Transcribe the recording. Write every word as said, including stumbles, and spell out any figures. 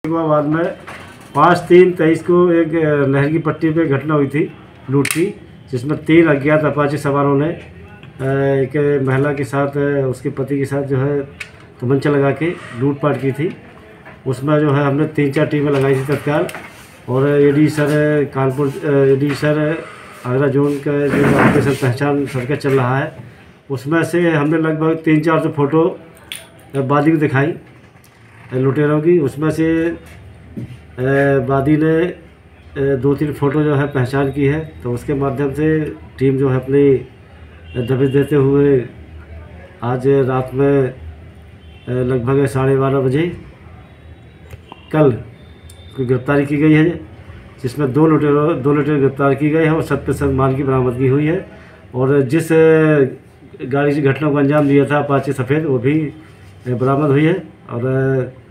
बाद में पाँच तीन तेईस को एक नहर की पट्टी पे घटना हुई थी लूट की, जिसमें तीन अज्ञात अपाचे सवारों ने एक महिला के साथ उसके पति के साथ जो है तमंचा लगा के लूटपाट की थी। उसमें जो है हमने तीन चार टीमें लगाई थी तत्काल, और A D sir Kanpur A D sir Agra zone का जो ऑपरेशन पहचान सर का चल रहा है, उसमें से हमने लगभग तीन चार सौ फोटो वादी को दिखाई लुटेरों की। उसमें से वादी ने दो तीन फ़ोटो जो है पहचान की है, तो उसके माध्यम से टीम जो है अपनी दबिश देते हुए आज रात में लगभग साढ़े बारह बजे कल उसकी गिरफ्तारी की गई है, जिसमें दो लुटेरों दो लुटेरे गिरफ्तार की गए हैं और शत प्रतिशत माल की बरामदगी हुई है। और जिस गाड़ी से घटना को अंजाम दिया था अपाचे सफ़ेद, वो भी बरामद हुई है। और